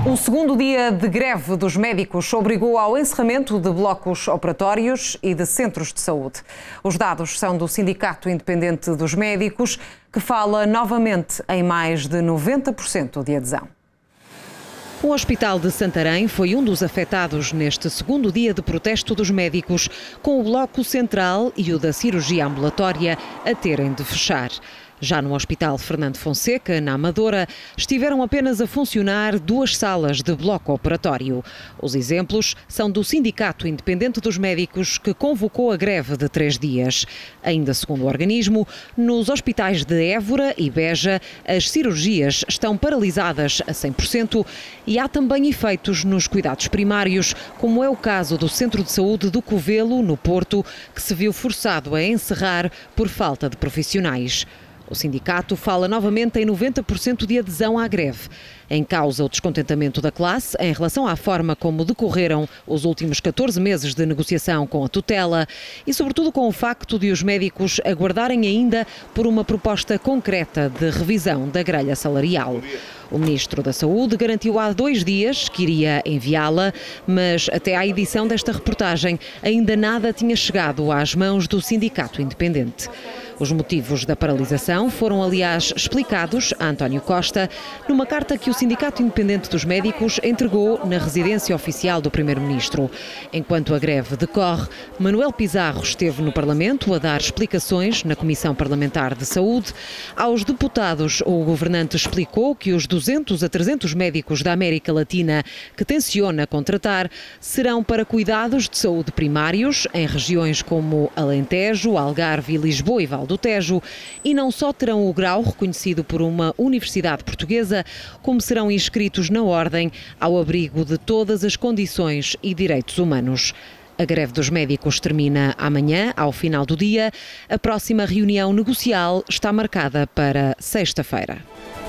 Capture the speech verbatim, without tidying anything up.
O segundo dia de greve dos médicos obrigou ao encerramento de blocos operatórios e de centros de saúde. Os dados são do Sindicato Independente dos Médicos, que fala novamente em mais de noventa por cento de adesão. O Hospital de Santarém foi um dos afetados neste segundo dia de protesto dos médicos, com o bloco central e o da cirurgia ambulatória a terem de fechar. Já no Hospital Fernando Fonseca, na Amadora, estiveram apenas a funcionar duas salas de bloco operatório. Os exemplos são do Sindicato Independente dos Médicos, que convocou a greve de três dias. Ainda segundo o organismo, nos hospitais de Évora e Beja, as cirurgias estão paralisadas a cem por cento e há também efeitos nos cuidados primários, como é o caso do Centro de Saúde do Covelo, no Porto, que se viu forçado a encerrar por falta de profissionais. O sindicato fala novamente em noventa por cento de adesão à greve. Em causa o descontentamento da classe em relação à forma como decorreram os últimos catorze meses de negociação com a tutela e, sobretudo, com o facto de os médicos aguardarem ainda por uma proposta concreta de revisão da grelha salarial. O Ministro da Saúde garantiu há dois dias que iria enviá-la, mas até à edição desta reportagem ainda nada tinha chegado às mãos do Sindicato Independente. Os motivos da paralisação foram, aliás, explicados a António Costa numa carta que o Sindicato Independente dos Médicos entregou na residência oficial do Primeiro-Ministro. Enquanto a greve decorre, Manuel Pizarro esteve no Parlamento a dar explicações na Comissão Parlamentar de Saúde. Aos deputados, o governante explicou que os duzentos a trezentos médicos da América Latina que tenciona contratar serão para cuidados de saúde primários em regiões como Alentejo, Algarve, Lisboa e Val do Tejo, e não só terão o grau reconhecido por uma universidade portuguesa, como serão inscritos na ordem ao abrigo de todas as condições e direitos humanos. A greve dos médicos termina amanhã, ao final do dia. A próxima reunião negocial está marcada para sexta-feira.